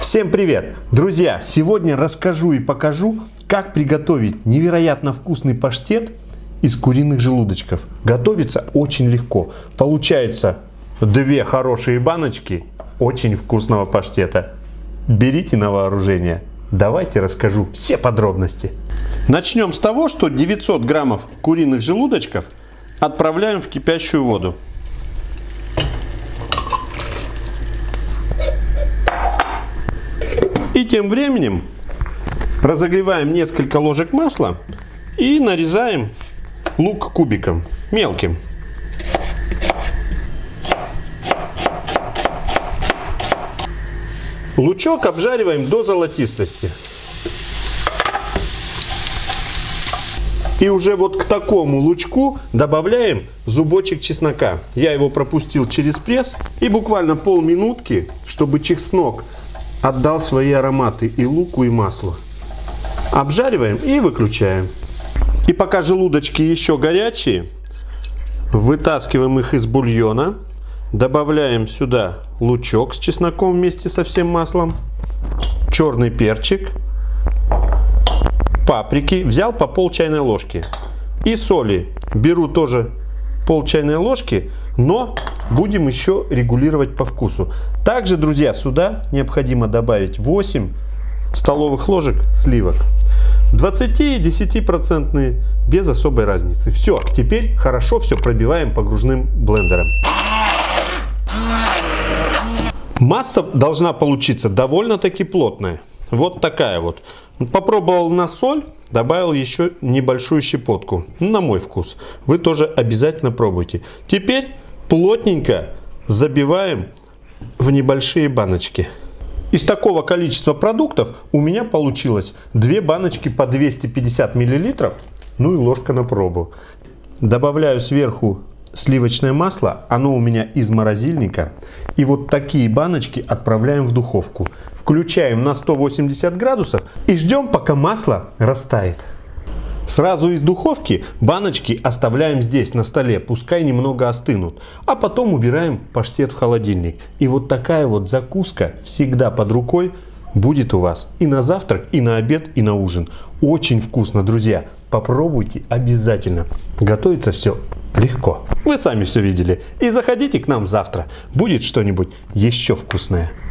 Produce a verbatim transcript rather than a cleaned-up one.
Всем привет! Друзья, сегодня расскажу и покажу, как приготовить невероятно вкусный паштет из куриных желудочков. Готовится очень легко. Получается две хорошие баночки очень вкусного паштета. Берите на вооружение. Давайте расскажу все подробности. Начнем с того, что девятьсот граммов куриных желудочков отправляем в кипящую воду. И тем временем разогреваем несколько ложек масла и нарезаем лук кубиком, мелким. Лучок обжариваем до золотистости. И уже вот к такому лучку добавляем зубочек чеснока. Я его пропустил через пресс и буквально полминутки, чтобы чеснок отдал свои ароматы и луку, и маслу. Обжариваем и выключаем. И пока желудочки еще горячие, вытаскиваем их из бульона, добавляем сюда лучок с чесноком вместе со всем маслом, черный перчик, паприки, взял по пол чайной ложки, и соли беру тоже пол чайной ложки, но будем еще регулировать по вкусу. Также, друзья, сюда необходимо добавить восемь столовых ложек сливок. двадцать-десять процентные, без особой разницы. Все, теперь хорошо все пробиваем погружным блендером. Масса должна получиться довольно-таки плотная. Вот такая вот. Попробовал на соль, добавил еще небольшую щепотку. На мой вкус. Вы тоже обязательно пробуйте. Теперь плотненько забиваем в небольшие баночки. Из такого количества продуктов у меня получилось две баночки по двести пятьдесят миллилитров, ну и ложка на пробу. Добавляю сверху сливочное масло, оно у меня из морозильника. И вот такие баночки отправляем в духовку. Включаем на сто восемьдесят градусов и ждем, пока масло растает. Сразу из духовки баночки оставляем здесь на столе, пускай немного остынут. А потом убираем паштет в холодильник. И вот такая вот закуска всегда под рукой будет у вас и на завтрак, и на обед, и на ужин. Очень вкусно, друзья. Попробуйте обязательно. Готовится все легко. Вы сами все видели. И заходите к нам завтра. Будет что-нибудь еще вкусное.